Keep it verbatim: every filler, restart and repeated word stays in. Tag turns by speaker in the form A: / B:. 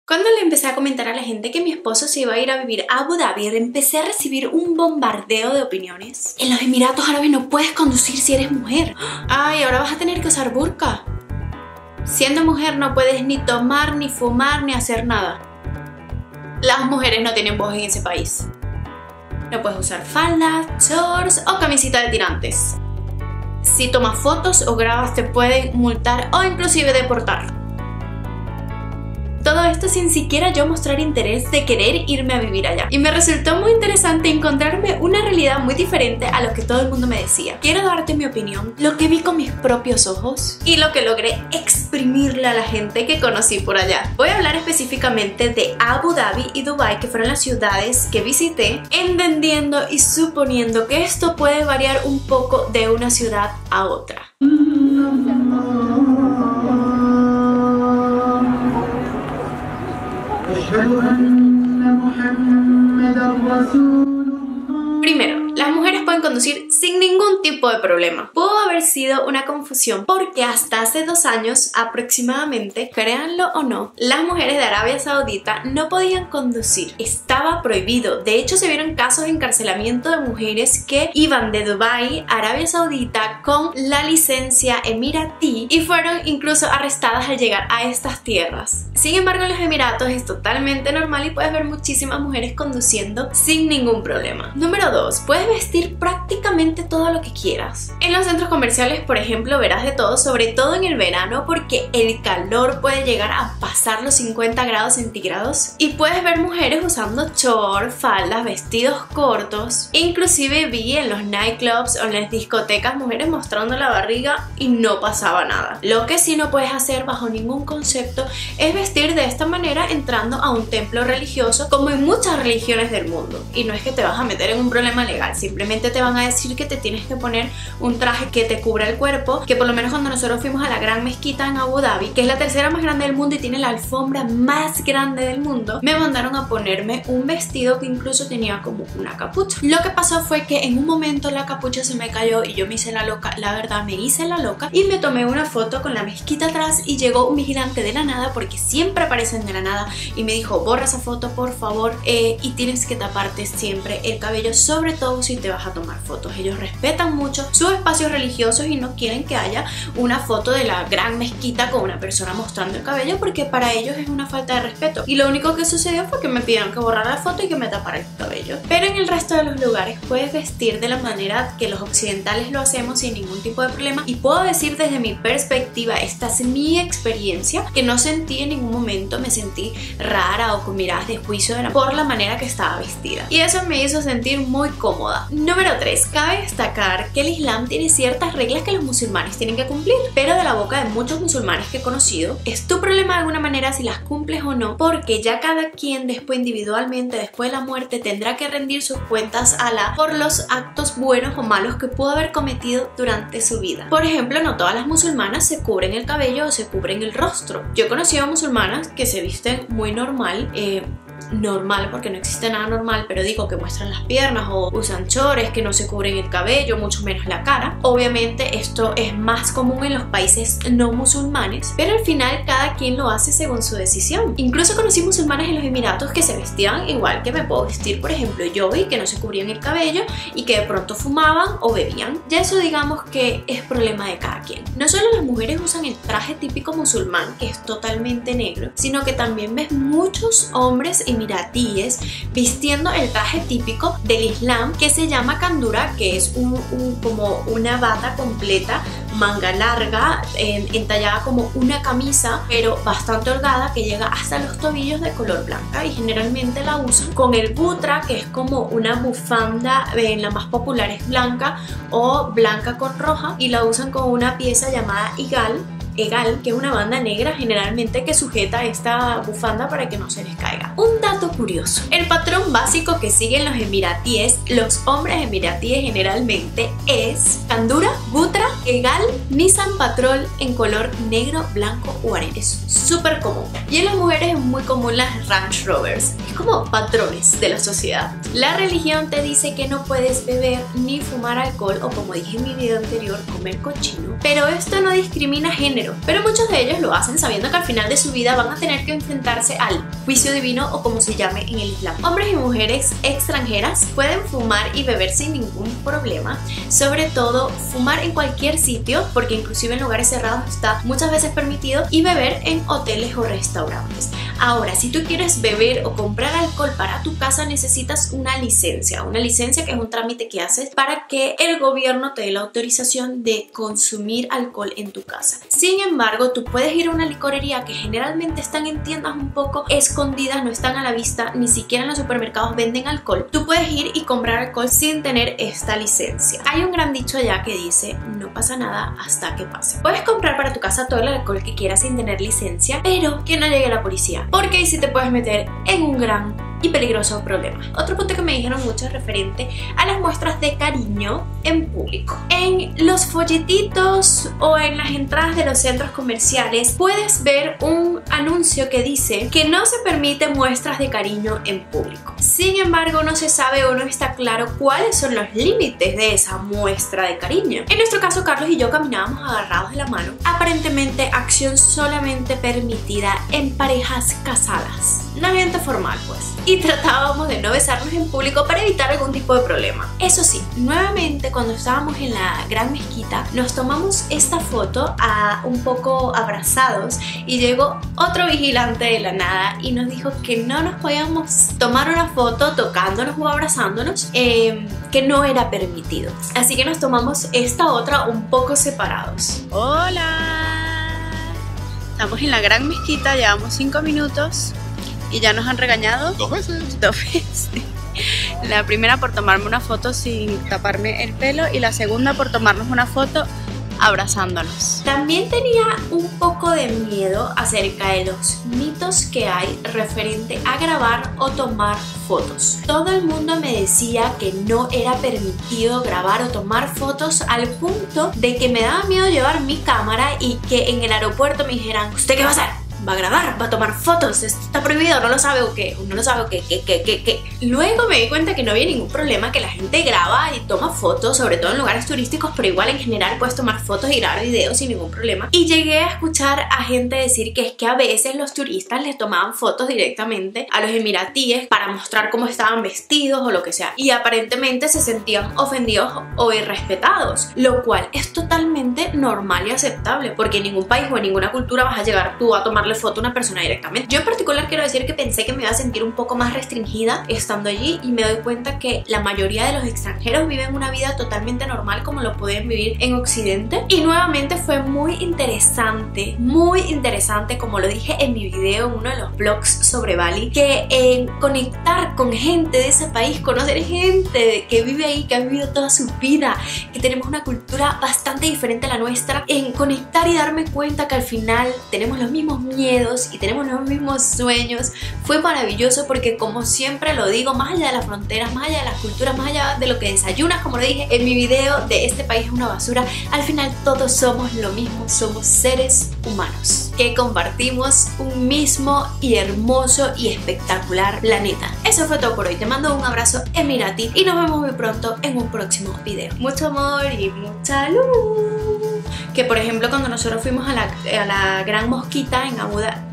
A: Cuando le empecé a comentar a la gente que mi esposo se iba a ir a vivir a Abu Dhabi, empecé a recibir un bombardeo de opiniones. En los Emiratos Árabes no puedes conducir si eres mujer. Ay, ahora vas a tener que usar burka. Siendo mujer no puedes ni tomar, ni fumar, ni hacer nada. Las mujeres no tienen voz en ese país. No puedes usar faldas, shorts o camisita de tirantes. Si tomas fotos o grabas te pueden multar o inclusive deportar. Todo esto sin siquiera yo mostrar interés de querer irme a vivir allá. Y me resultó muy interesante encontrarme una realidad muy diferente a lo que todo el mundo me decía. Quiero darte mi opinión, lo que vi con mis propios ojos y lo que logré exprimirle a la gente que conocí por allá. Voy a hablar específicamente de Abu Dhabi y Dubai, que fueron las ciudades que visité, entendiendo y suponiendo que esto puede variar un poco de una ciudad a otra. Primero, las mujeres pueden conducir sin ningún tipo de problema. Pudo haber sido una confusión porque hasta hace dos años aproximadamente, créanlo o no, las mujeres de Arabia Saudita no podían conducir. Estaba prohibido. De hecho, se vieron casos de encarcelamiento de mujeres que iban de Dubái a Arabia Saudita con la licencia emiratí y fueron incluso arrestadas al llegar a estas tierras. Sin embargo, en los Emiratos es totalmente normal y puedes ver muchísimas mujeres conduciendo sin ningún problema. Número dos. Puedes vestir prácticamente todo lo que quieras. En los centros comerciales, por ejemplo, verás de todo, sobre todo en el verano, porque el calor puede llegar a pasar los cincuenta grados centígrados y puedes ver mujeres usando shorts, faldas, vestidos cortos. Inclusive vi en los nightclubs o en las discotecas mujeres mostrando la barriga y no pasaba nada. Lo que sí no puedes hacer bajo ningún concepto es vestir de esta manera entrando a un templo religioso, como en muchas religiones del mundo. Y no es que te vas a meter en un problema legal, simplemente te van a decir que te tienes que poner un traje que te cubra el cuerpo, que por lo menos cuando nosotros fuimos a la gran mezquita en Abu Dhabi, que es la tercera más grande del mundo y tiene la alfombra más grande del mundo, me mandaron a ponerme un vestido que incluso tenía como una capucha. Lo que pasó fue que en un momento la capucha se me cayó y yo me hice la loca, la verdad me hice la loca y me tomé una foto con la mezquita atrás y llegó un vigilante de la nada, porque siempre aparecen de la nada, y me dijo: borra esa foto por favor eh, y tienes que taparte siempre el cabello, sobre todo si te vas a tomar fotos. Ellos respetan mucho sus espacios religiosos y no quieren que haya una foto de la gran mezquita con una persona mostrando el cabello, porque para ellos es una falta de respeto. Y lo único que sucedió fue que me pidieron que borrara la foto y que me tapara el cabello. Pero en el resto de los lugares puedes vestir de la manera que los occidentales lo hacemos sin ningún tipo de problema, y puedo decir desde mi perspectiva, esta es mi experiencia, que no sentí en ningún momento, me sentí rara o con miradas de juicio de la, por la manera que estaba vestida, y eso me hizo sentir muy cómoda. Número tres. Cabe destacar que el Islam tiene ciertas reglas que los musulmanes tienen que cumplir, pero de la boca de muchos musulmanes que he conocido, es tu problema de alguna manera si las cumples o no, porque ya cada quien después individualmente, después de la muerte, tendrá que rendir sus cuentas a Alá por los actos buenos o malos que pudo haber cometido durante su vida. Por ejemplo, no todas las musulmanas se cubren el cabello o se cubren el rostro. Yo he conocido musulmanas que se visten muy normal, eh, normal porque no existe nada normal, pero digo que muestran las piernas o usan chores, que no se cubren el cabello, mucho menos la cara. Obviamente esto es más común en los países no musulmanes, pero al final cada quien lo hace según su decisión. Incluso conocí musulmanes en los Emiratos que se vestían igual que me puedo vestir, por ejemplo yo, y que no se cubrían el cabello y que de pronto fumaban o bebían. Ya eso digamos que es problema de cada quien. No solo las mujeres usan el traje típico musulmán, que es totalmente negro, sino que también ves muchos hombres emiratíes vistiendo el traje típico del Islam, que se llama kandura, que es un, un, como una bata completa, manga larga, en, entallada como una camisa, pero bastante holgada, que llega hasta los tobillos, de color blanca, y generalmente la usan con el butra, que es como una bufanda, eh, la más popular es blanca o blanca con roja, y la usan con una pieza llamada igal, Egal, que es una banda negra generalmente que sujeta esta bufanda para que no se les caiga. Un dato dato curioso: el patrón básico que siguen los emiratíes, los hombres emiratíes generalmente, es Candura, Gutra, Egal, Nissan Patrol en color negro, blanco o arena. Es súper común. Y en las mujeres es muy común las Range Rovers. Es como patrones de la sociedad. La religión te dice que no puedes beber ni fumar alcohol o, como dije en mi video anterior, comer cochino. Pero esto no discrimina género. Pero muchos de ellos lo hacen sabiendo que al final de su vida van a tener que enfrentarse al juicio divino o como se llame en el Islam. Hombres y mujeres extranjeras pueden fumar y beber sin ningún problema. Sobre todo fumar en cualquier sitio, porque inclusive en lugares cerrados está muchas veces permitido, y beber en hoteles o restaurantes. Ahora, si tú quieres beber o comprar alcohol para tu casa, necesitas una licencia. Una licencia que es un trámite que haces para que el gobierno te dé la autorización de consumir alcohol en tu casa. Sin embargo, tú puedes ir a una licorería que generalmente están en tiendas un poco escondidas, no están a la vista, ni siquiera en los supermercados venden alcohol. Tú puedes ir y comprar alcohol sin tener esta licencia. Hay un gran dicho allá que dice: no pasa nada hasta que pase. Puedes comprar para tu casa todo el alcohol que quieras sin tener licencia, pero que no llegue la policía, porque ahí sí te puedes meter en un gran y peligroso problema. Otro punto que me dijeron mucho es referente a las muestras de cariño en público. En los folletitos o en las entradas de los centros comerciales puedes ver un anuncio que dice que no se permite muestras de cariño en público. Sin embargo, no se sabe o no está claro cuáles son los límites de esa muestra de cariño. En nuestro caso, Carlos y yo caminábamos agarrados de la mano, aparentemente acción solamente permitida en parejas casadas, no ambiente formal pues, y tratábamos de no besarnos en público para evitar algún tipo de problema. Eso sí, nuevamente cuando estábamos en la Gran Mezquita nos tomamos esta foto a un poco abrazados y llegó otro vigilante de la nada y nos dijo que no nos podíamos tomar una foto tocándonos o abrazándonos, eh, que no era permitido. Así que nos tomamos esta otra un poco separados. Hola, estamos en la Gran Mezquita, llevamos cinco minutos y ya nos han regañado
B: dos veces.
A: Dos veces. La primera por tomarme una foto sin taparme el pelo y la segunda por tomarnos una foto abrazándonos. También tenía un poco de miedo acerca de los mitos que hay referente a grabar o tomar fotos. Todo el mundo me decía que no era permitido grabar o tomar fotos, al punto de que me daba miedo llevar mi cámara y que en el aeropuerto me dijeran: ¿usted qué va a hacer? ¿Va a grabar? ¿Va a tomar fotos? ¿Esto está prohibido? ¿No lo sabe o qué? ¿No lo sabe o qué? ¿Qué? ¿Qué? ¿Qué? ¿Qué? Luego me di cuenta que no había ningún problema, que la gente graba y toma fotos, sobre todo en lugares turísticos, pero igual en general puedes tomar fotos y grabar videos sin ningún problema. Y llegué a escuchar a gente decir que es que a veces los turistas les tomaban fotos directamente a los emiratíes para mostrar cómo estaban vestidos o lo que sea, y aparentemente se sentían ofendidos o irrespetados, lo cual es totalmente normal y aceptable, porque en ningún país o en ninguna cultura vas a llegar tú a tomar foto a una persona directamente. Yo en particular quiero decir que pensé que me iba a sentir un poco más restringida estando allí, y me doy cuenta que la mayoría de los extranjeros viven una vida totalmente normal como lo pueden vivir en Occidente. Y nuevamente fue muy interesante, muy interesante, como lo dije en mi video, en uno de los vlogs sobre Bali, que en conectar con gente de ese país, conocer gente que vive ahí, que ha vivido toda su vida, que tenemos una cultura bastante diferente a la nuestra, en conectar y darme cuenta que al final tenemos los mismos miedos y tenemos los mismos sueños, fue maravilloso, porque como siempre lo digo, más allá de las fronteras, más allá de las culturas, más allá de lo que desayunas, como lo dije en mi video de este país es una basura, al final todos somos lo mismo, somos seres humanos que compartimos un mismo y hermoso y espectacular planeta. Eso fue todo por hoy, te mando un abrazo emiratí y nos vemos muy pronto en un próximo video. Mucho amor y mucha luz. Que por ejemplo cuando nosotros fuimos a la, a la Gran Mezquita en Abu Dhabi,